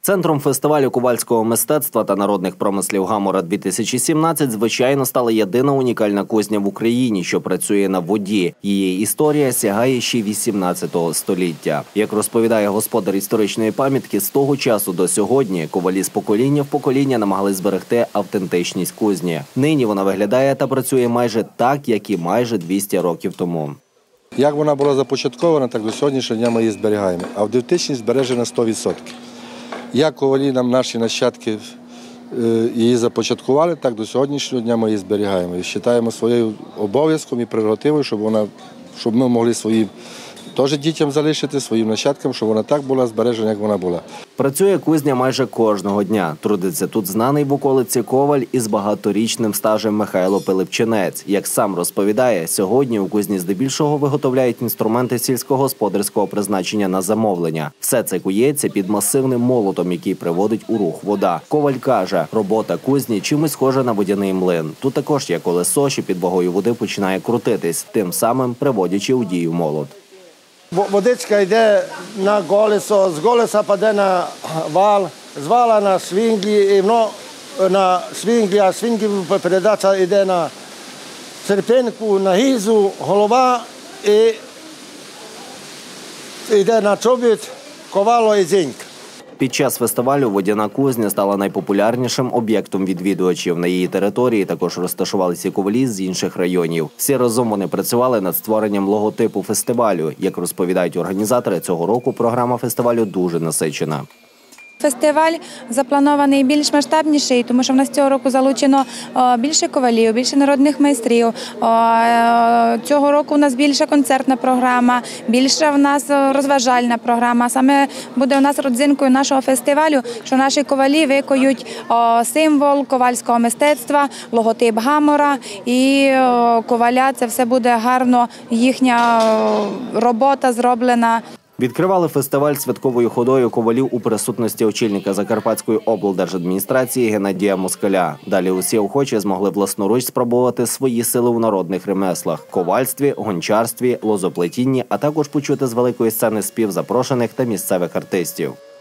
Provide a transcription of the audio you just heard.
Центром фестивалю ковальського мистецтва та народних промислів «Гамора-2017» звичайно стала єдина унікальна кузня в Україні, що працює на воді. Її історія сягає ще 18 століття. Як розповідає господар історичної пам'ятки, з того часу до сьогодні ковалі з покоління в покоління намагались зберегти автентичність кузні. Нині вона виглядає та працює майже так, як і майже 200 років тому. Як вона була започаткована, так до сьогоднішнього дня ми її зберігаємо. Автентичність збережена 100%. Як ковалі нам наші нащадки її започаткували, так до сьогоднішнього дня ми її зберігаємо. І вважаємо своїм обов'язком і прерогативою, щоб ми могли своїм теж дітям залишити, своїм нащадкам, щоб вона так була збережена, як вона була. Працює кузня майже кожного дня. Трудиться тут знаний в околиці коваль із багаторічним стажем Михайло Пилипчинець. Як сам розповідає, сьогодні у кузні здебільшого виготовляють інструменти сільськогосподарського призначення на замовлення. Все це кується під масивним молотом, який приводить у рух вода. Коваль каже, робота кузні чимось схожа на водяний млин. Тут також є колесо, що під вагою води починає крутитись, тим самим приводячи у дію молот. Водичка йде на колесо, з колеса паде на вал, з вала на свінглі, на свінглі, а свінглі передача йде на серпинку, на гізу, голова і йде на чобіт, ковало і дзиньк. Під час фестивалю водяна кузня стала найпопулярнішим об'єктом відвідувачів. На її території також розташувалися ковалі з інших районів. Всі разом вони працювали над створенням логотипу фестивалю. Як розповідають організатори, цього року програма фестивалю дуже насичена. Фестиваль запланований більш масштабніший, тому що в нас цього року залучено більше ковалів, більше народних майстрів. Цього року у нас більша концертна програма, більша в нас розважальна програма. Саме буде у нас родзинкою нашого фестивалю, що наші ковалі викоють символ ковальського мистецтва, логотип Гамора і коваля. Це все буде гарно, їхня робота зроблена. Відкривали фестиваль святковою ходою ковалів у присутності очільника Закарпатської облдержадміністрації Геннадія Москаля. Далі усі охочі змогли власноруч спробувати свої сили у народних ремеслах – ковальстві, гончарстві, лозоплетінні, а також почути з великої сцени спів запрошених та місцевих артистів.